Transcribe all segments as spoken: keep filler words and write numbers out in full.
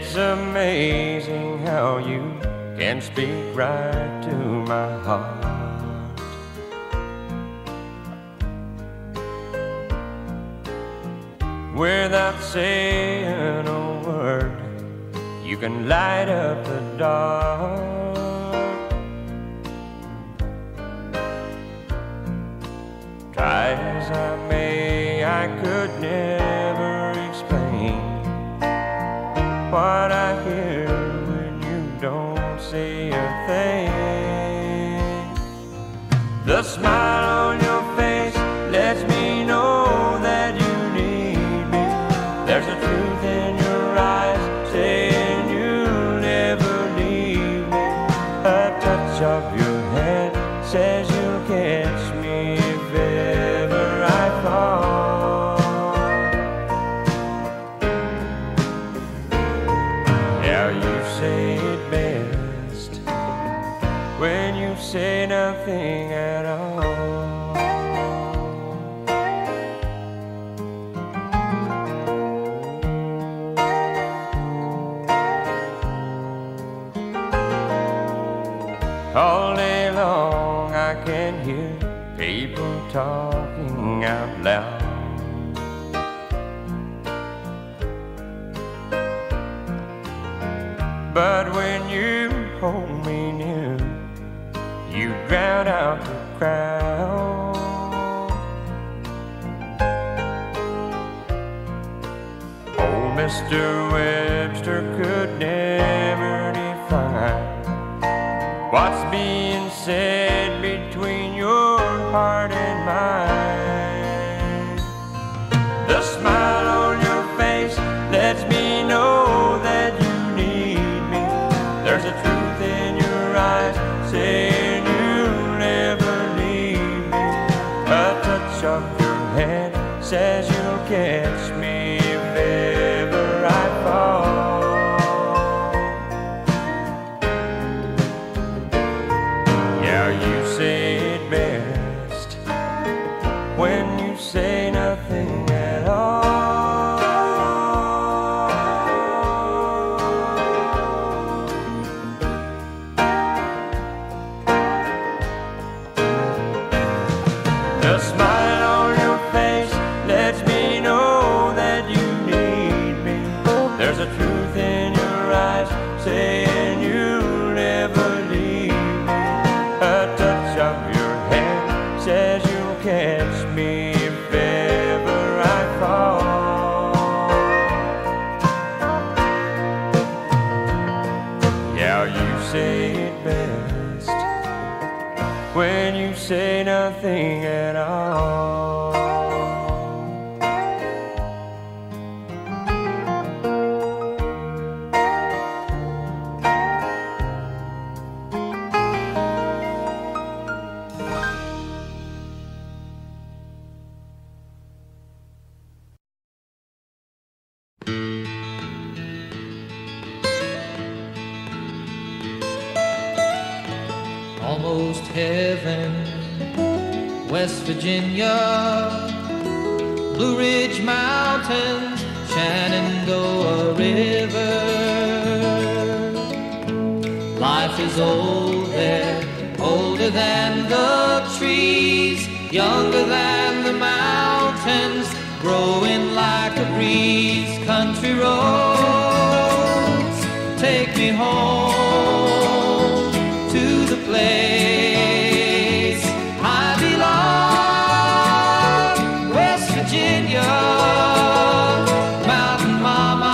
It's amazing how you can speak right to my heart. Without saying a word, you can light up the dark. Try as I may, I could never explain what I hear when you don't say a thing. The smile on your face lets me know that you need me. There's a truth in your eyes saying you'll never leave me. A touch of your hand says you'll catch me if ever I fall. Now you say it best when you say nothing at all. All day long I can hear people talking out loud. But when you hold me near, you drown out the crowd. Old Mister Webster could never define what's being said between your heart and mine. The smile on your face lets me know that you need me. There's a truth in your eyes saying you'll never leave me. A touch of your hand says you'll catch me if ever I fall. Yeah, you say it best when you say nothing at all. The smile on your face lets me know that you need me. There's a truth in your eyes saying you'll never leave me. A touch of your hand says you'll catch me if ever I fall. Yeah, you say it best when you say nothing at all. Almost heaven, West Virginia, Blue Ridge Mountains, Shenandoah River. Life is old there, older than the trees, younger than the mountains, growing like a breeze. Country roads, take me home to the place I belong. West Virginia, Mountain Mama,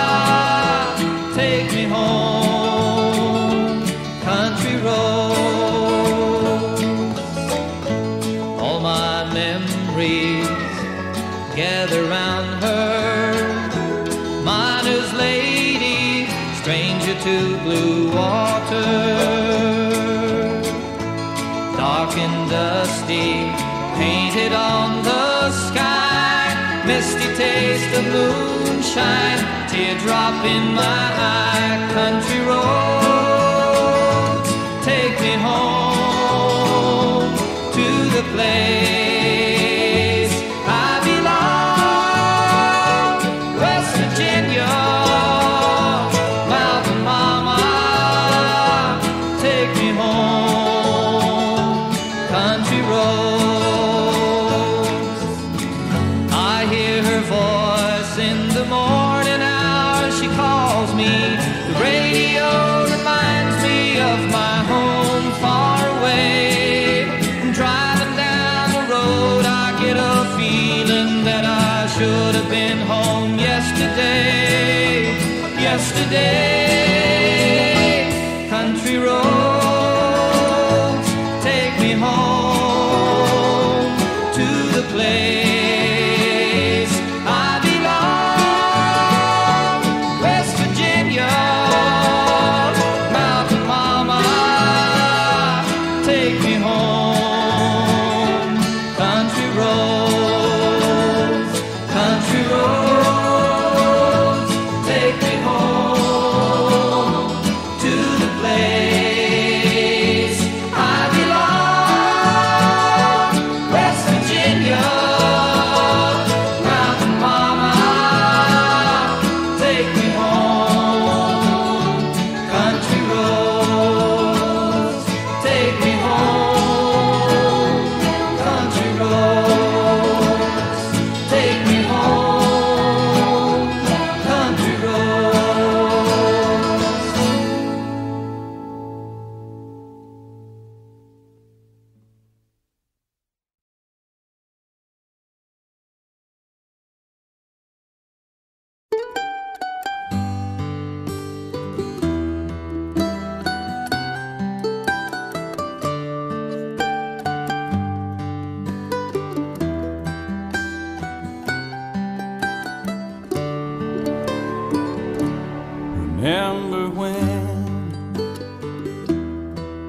take me home. Country roads, all my memories gather round her. Miner's lady, stranger to blue water, dark and dusty, painted on the sky, misty taste of moonshine, teardrop in my eye. Country roads, take me home to the place I belong. West Virginia,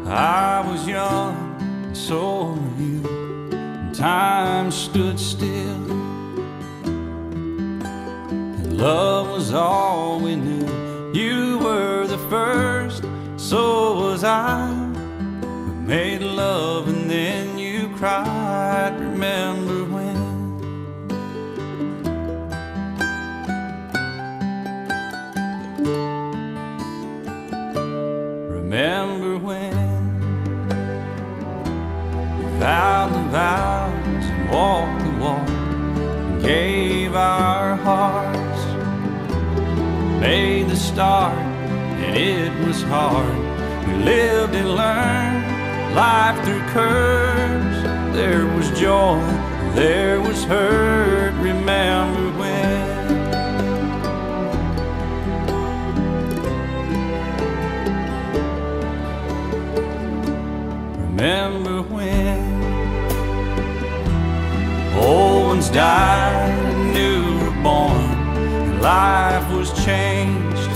I was young, and so were you, and time stood still, and love was all we knew. You were the first, so was I. We made love and then you cried. Remember when? Remember when we vowed the vows and walked the walk and gave our hearts, made the start, and it was hard. We lived and learned life through curves. There was joy, there was hurt. Remember when? Remember when old ones died and new were born, and life was changed,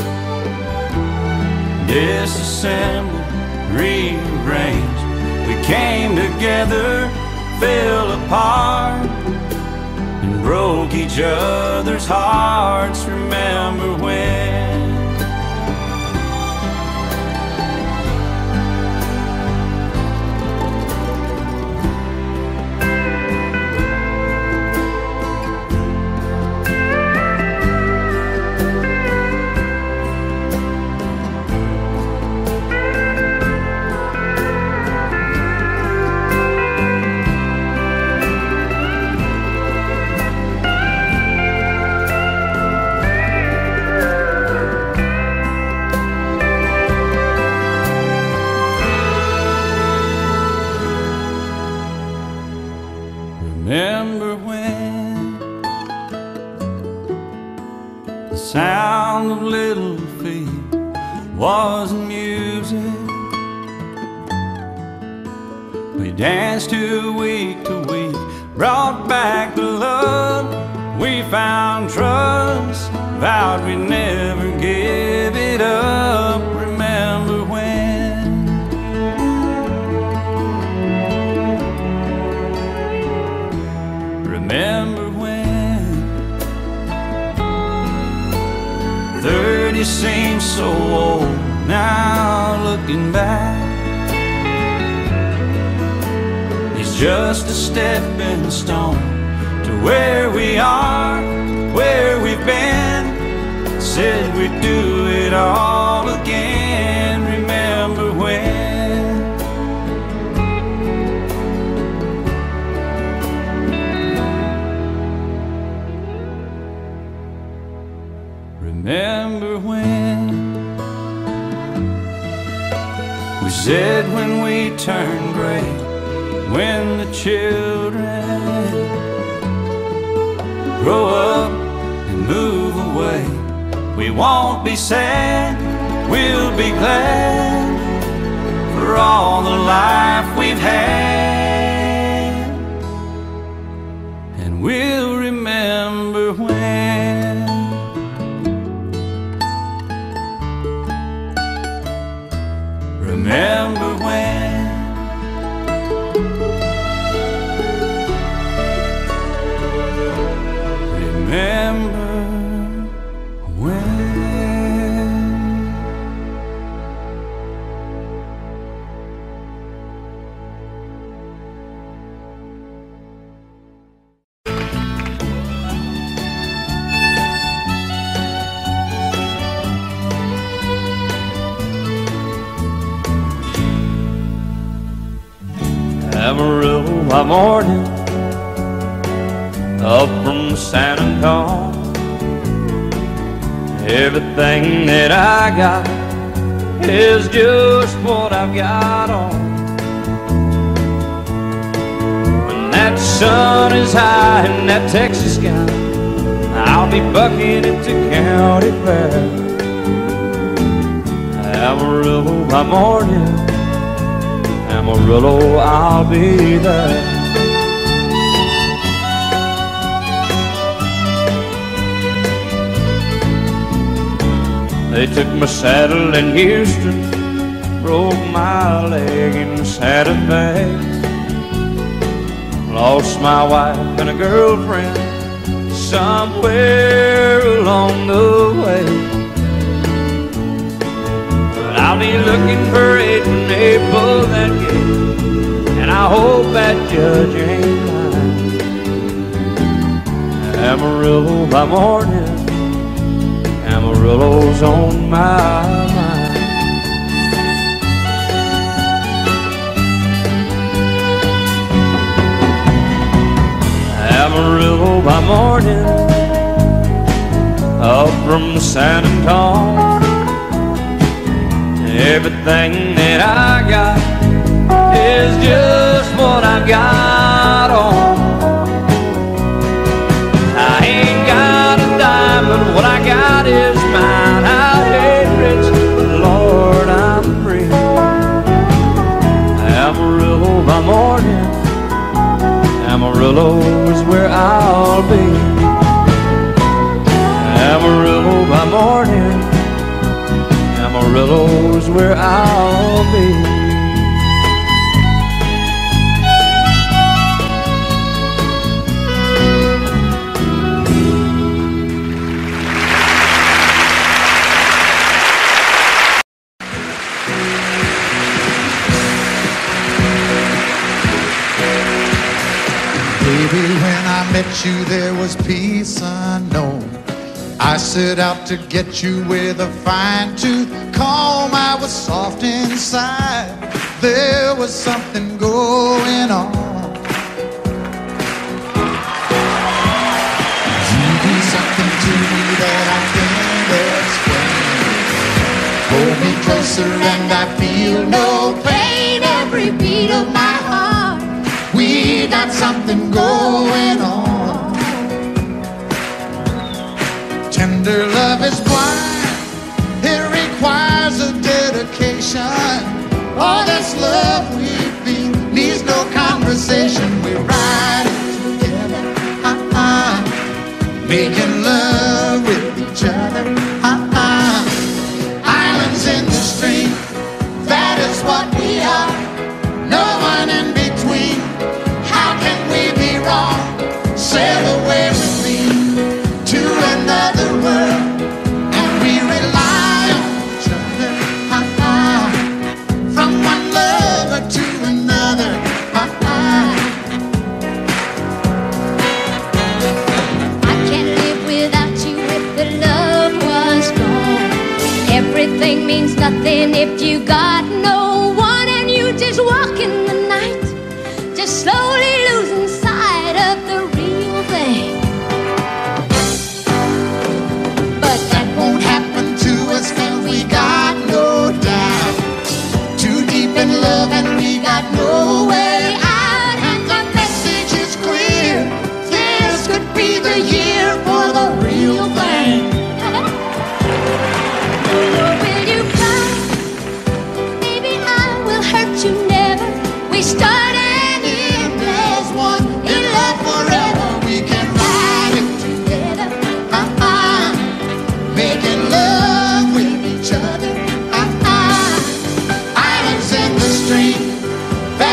disassembled, rearranged. We came together, fell apart, and broke each other's hearts. Remember when? Remember when the sound of little feet was music? We danced to week to week, brought back the love. We found trust, vowed we'd never give it up. Remember when? Remember when thirty seems so old now, looking back. It's just a stepping stone to where we are, where we've been. Said we'd do it all again. Remember when? Remember when we said when we turn gray, when the children grow up and move away, we won't be sad, we'll be glad for all the life we've had. And we'll remember when. Remember when? Remember when? Amarillo by morning, up from San Antonio. Everything that I got is just what I've got on. When that sun is high in that Texas sky, I'll be bucking at the county fair. Amarillo by morning, Amarillo, I'll be there. They took my saddle in Houston, broke my leg in Santa Fe. Lost my wife and a girlfriend somewhere along the way. But I'll be looking for it when they pull that gate, and I hope that judge ain't lying. Amarillo by morning, Amarillo's on my mind. Amarillo by morning, up from San Antonio. Everything that I got is just what I've got on. I ain't got a dime, but what I got is mine. I ain't rich, but Lord, I'm free. Amarillo by morning, Amarillo is where I'll be. Amarillo by morning, Amarillo is where I'll be. Baby, when I met you, there was peace unknown. I set out to get you with a fine-tooth comb. I was soft inside. There was something going on. You do something to me that I can't explain. Hold me closer and I feel no pain. Every beat of my heart, we got something going on. Tender love is blind, it requires a dedication. All this love we feel needs no conversation. We ride it together, uh-uh, making love with each other, uh-uh. Islands in the stream, that is what we are. No one in between. How can we be wrong? Sail away with me to another world, and we rely on each other, uh-uh. From one lover to another, uh-uh. I can't live without you if the love was gone. Everything means nothing if you got no one, and you just walk in the night, just slowly losing sight of the real thing. But that won't happen to us, and we got no doubt. Too deep in love and we got no way out. And the message is clear, this could be the year for the real thing. Will you cry? Maybe I will hurt you never. We start and end as one. In love forever, we can ride it together, uh-uh. Making love with each other, uh-uh. Islands in the stream,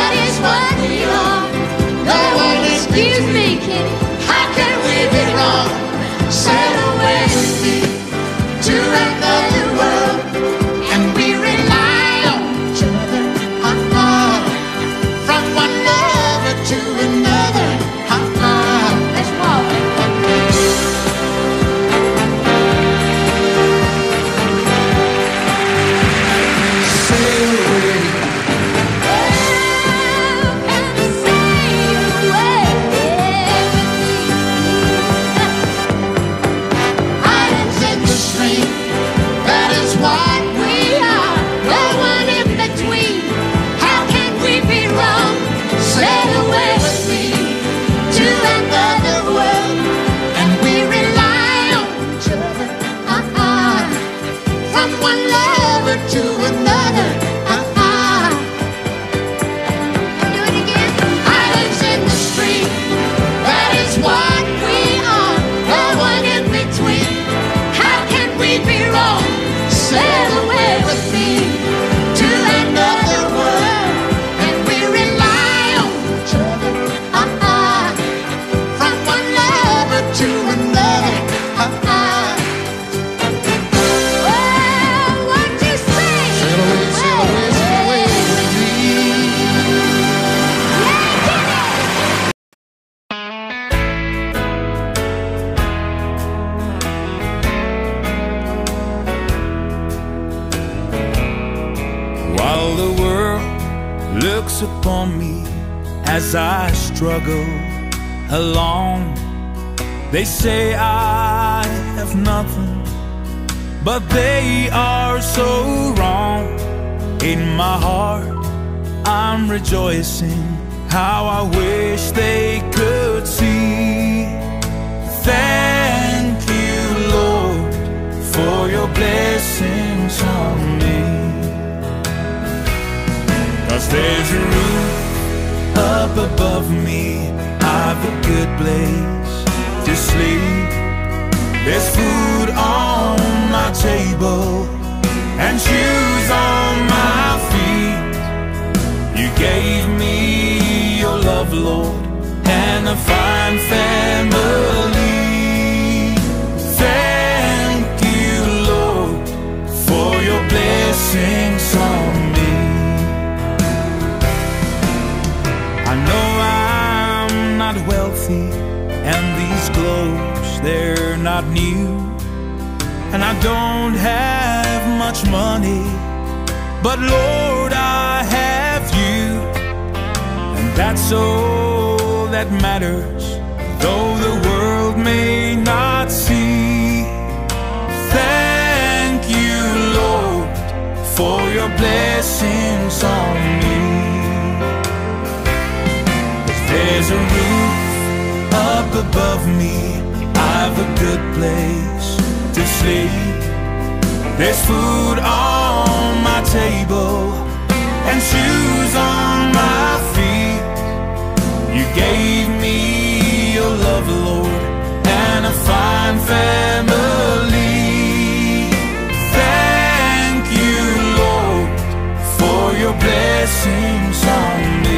while the world looks upon me as I struggle along. They say I have nothing, but they are so wrong. In my heart I'm rejoicing, how I wish they could see. Thank you, Lord, for your blessings on me. 'Cause there's a roof up above me, I've a good place to sleep. There's food on my table and shoes on my feet. You gave me your love, Lord, and a fine family. Thank you, Lord, for your blessings on me. I know I'm not wealthy, and these clothes, they're not new, and I don't have much money, but Lord, I have you, and that's all that matters, though the world may not see. Thank you, Lord, for your blessings on me. If there's a roof up above me, I've a good place to sleep. There's food on my table and shoes on my feet. You gave me your love, Lord, and a fine family. Thank you, Lord, for your blessings on me.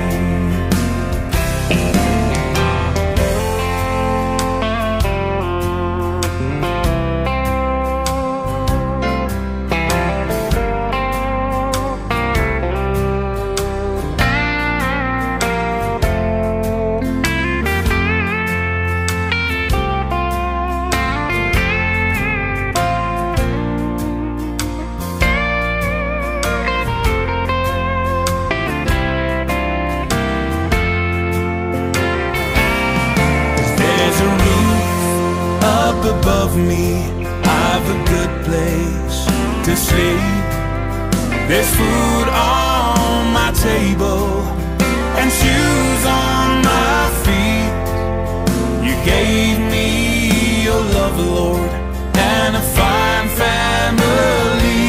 Above me, I've a good place to sleep. There's food on my table and shoes on my feet. You gave me your love, Lord, and a fine family.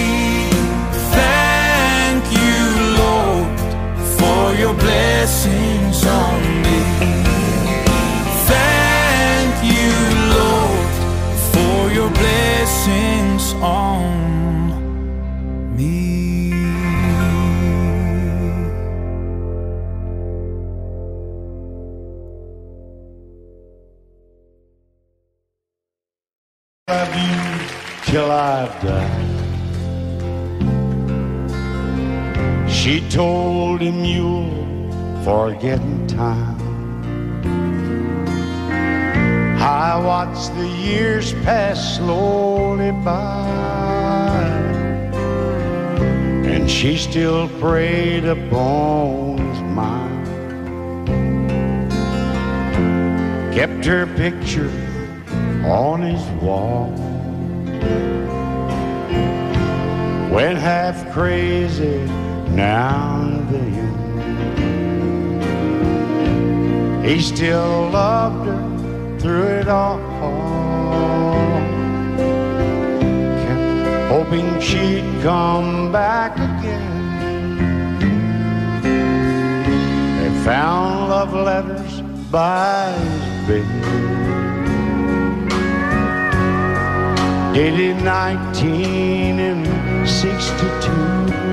Thank you, Lord, for your blessings on me. Thank you, Lord, for your blessings on me. Love you till I die. She told him you'll forget in time. I watched the years pass slowly by, and she still preyed upon his mind. Kept her picture on his wall, went half crazy now and then. He still loved her through it all, kept hoping she'd come back again. They found love letters by his bed, dated nineteen sixty-two.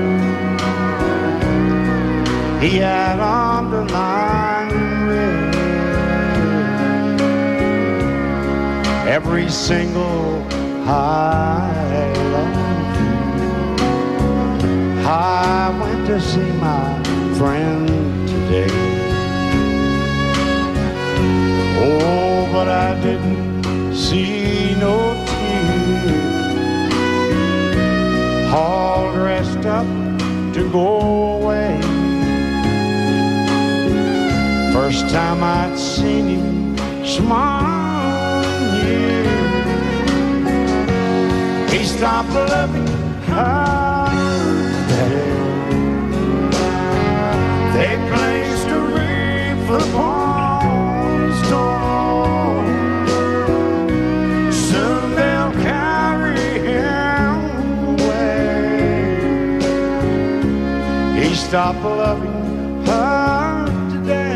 He had underlined in red every single I love you. I went to see my friend today. Oh, but I didn't see no tears, all dressed packed up to go away. First time I'd seen him smile, yeah. He stopped loving her today. They placed a wreath upon his door. Soon they'll carry him away. He stopped loving her today.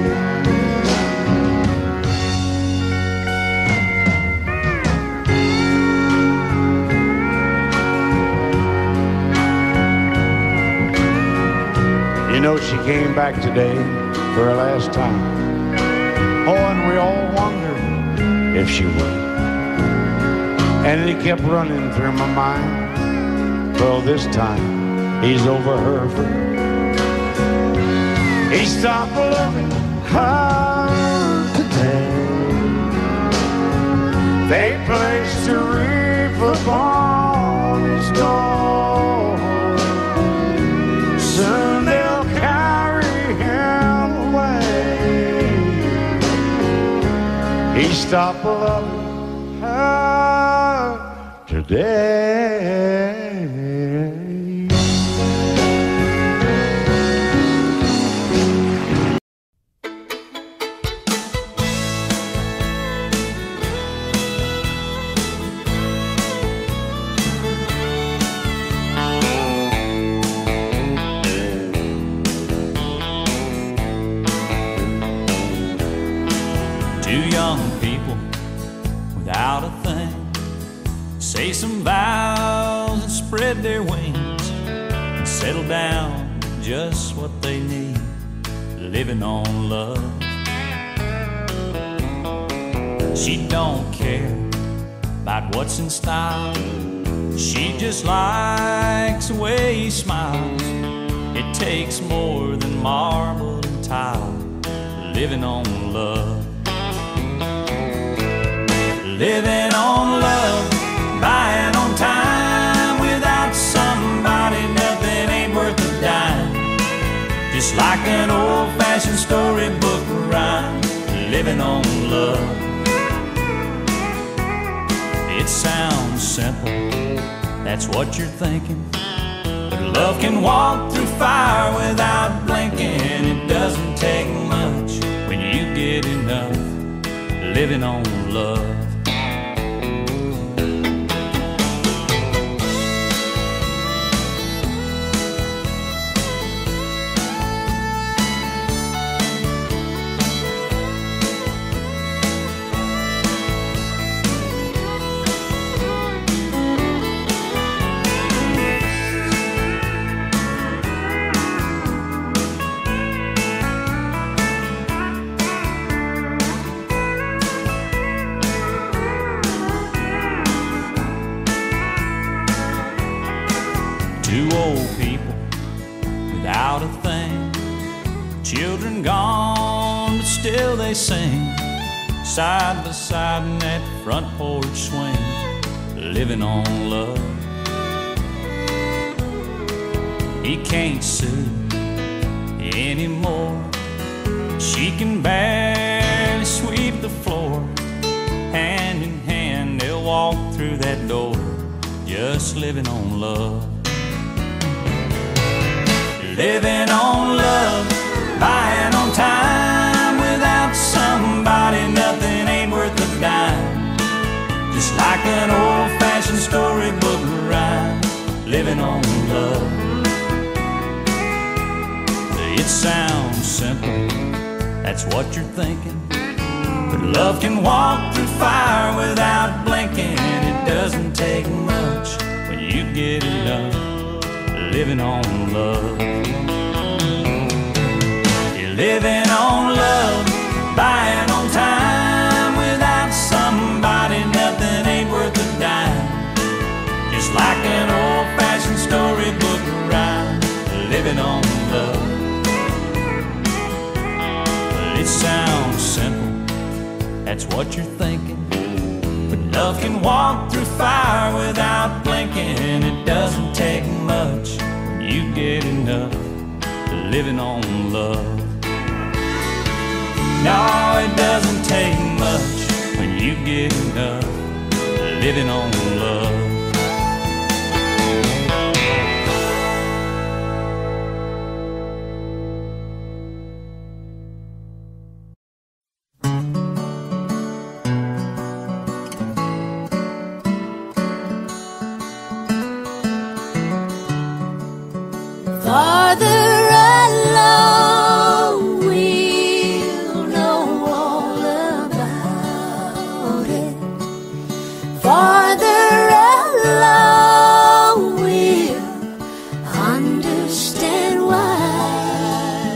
You know, she came back today for her last time. Oh, and we all wondered if she would. And it kept running through my mind. Well, this time he's over her for good. He stopped loving her today. They placed a wreath upon his door. Soon they'll carry him away. He stopped loving her today. Say some vows and spread their wings and settle down just what they need, living on love. She don't care about what's in style. She just likes the way he smiles. It takes more than marble and tile, living on love. Living on love, buying on time. Without somebody, nothing ain't worth a dime. Just like an old-fashioned storybook rhyme, living on love. It sounds simple, that's what you're thinking, but love can walk through fire without blinking. It doesn't take much when you get enough, living on love. Two old people without a thing, children gone, but still they sing, side by side in that front porch swing, living on love. He can't sue anymore. She can barely sweep the floor. Hand in hand they'll walk through that door, just living on love. Living on love, buying on time. Without somebody, nothing ain't worth a dime. Just like an old-fashioned storybook rhyme, living on love. It sounds simple, that's what you're thinking, but love can walk through fire without blinking. It doesn't take much when you get enough, living on love. You're living on love, buying on time. Without somebody, nothing ain't worth a dime. Just like an old-fashioned storybook rhyme, living on love. It sounds simple, that's what you're thinking, but love can walk through fire without blinking. It doesn't take much enough, living on love. No, it doesn't take much when you get enough, living on love. Farther along, we'll know all about it. Farther along, we'll understand why.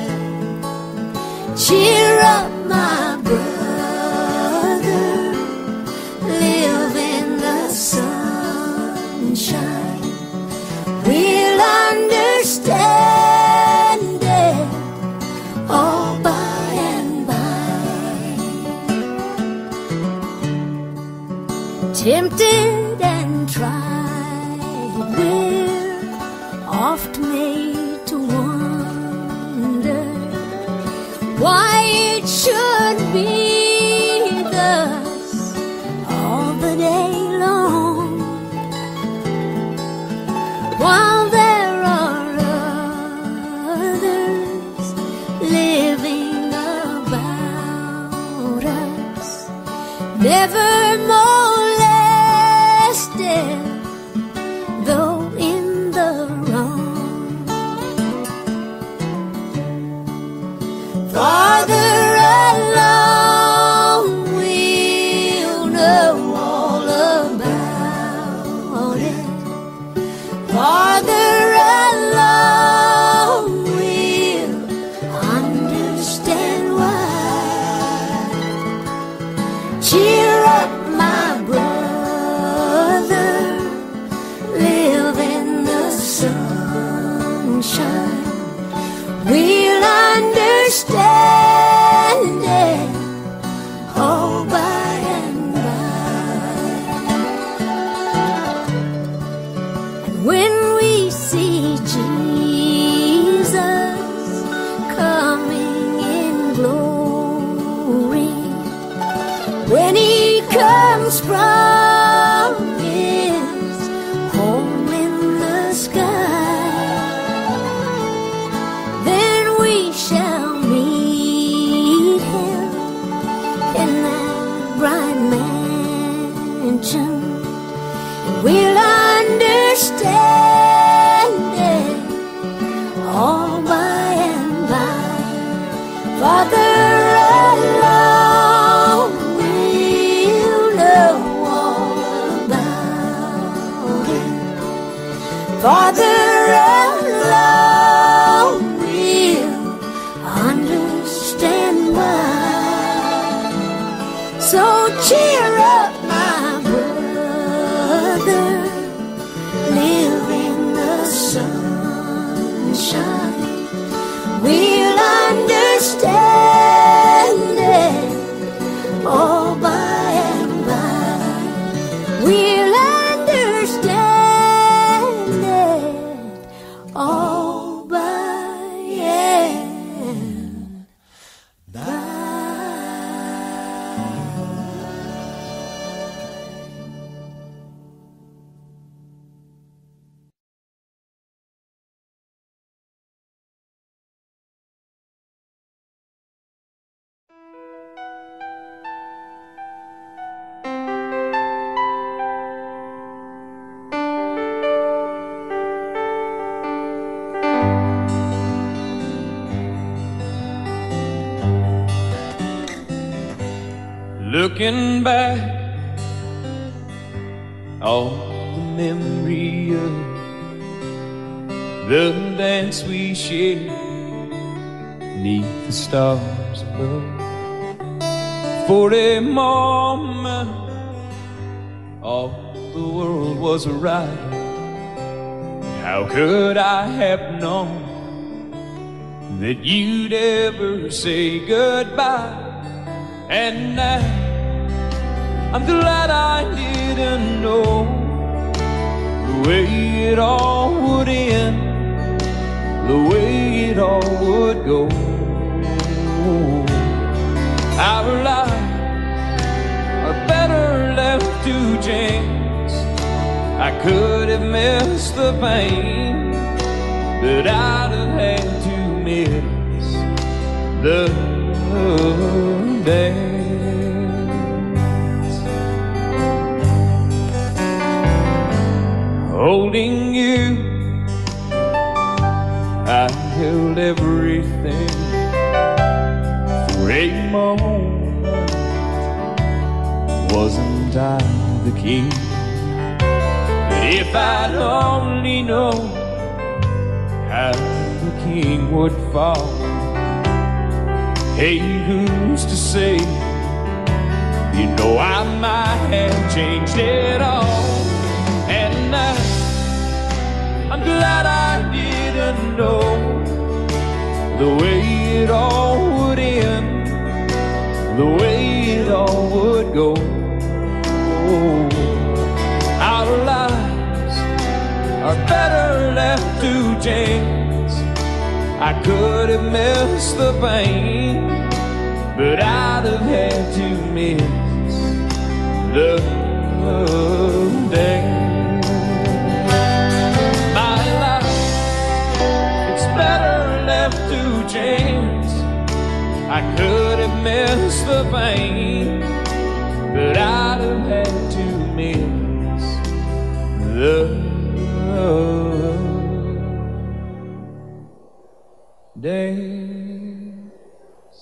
Cheer up, my brother, live in the sunshine. We'll understand it all by and by. Tempted and tried, we're oft made to wonder why it should be thus all the day long, while there are others living about us, never molested, though in the wrong. Farther along, we'll know all about it. Farther along, we'll understand why. Cheer up, my brother, live in the sunshine. We'll understand it all by and by. When we see Jesus coming in glory, when he comes from his home in the sky, then we shall meet him in that bright mansion. We'll understand it all by and by. Farther along, we'll know all about it. Farther along, we'll understand why. So cheer up, my brother, live in the sunshine. We'll understand it all by and by. We'll understand it all by and by. Looking back, all the memory of the dance we shared neath the stars above. For a moment, all the world was right. How could I have known that you'd ever say goodbye? And now I'm glad I didn't know the way it all would end. the way it all would go. Our lives are better left to chance. I could have missed the pain, but I'd have had to miss the dance. Holding you, I held everything for a moment. Wasn't I the king? But if I'd only known how the king would fall. Hey, who's to say? You know I might have changed it all. And I, I'm glad I didn't know the way it all would end, the way it all would go. Our lives are better left to chance. I could have missed the pain, but I'd have had to miss the day. My life, it's better left to chance. I could have missed the pain, but I'd have had to miss the days.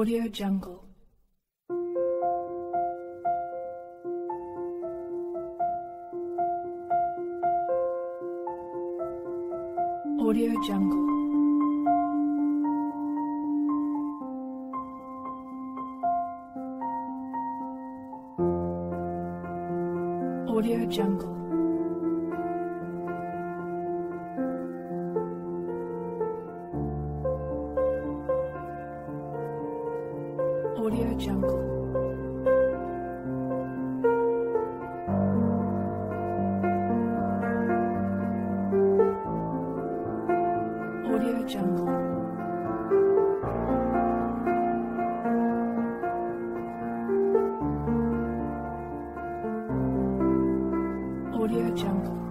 Audio Jungle. Audio Jungle. Audio Jungle. Audio Jungle. Audio Jungle. Audio Jungle.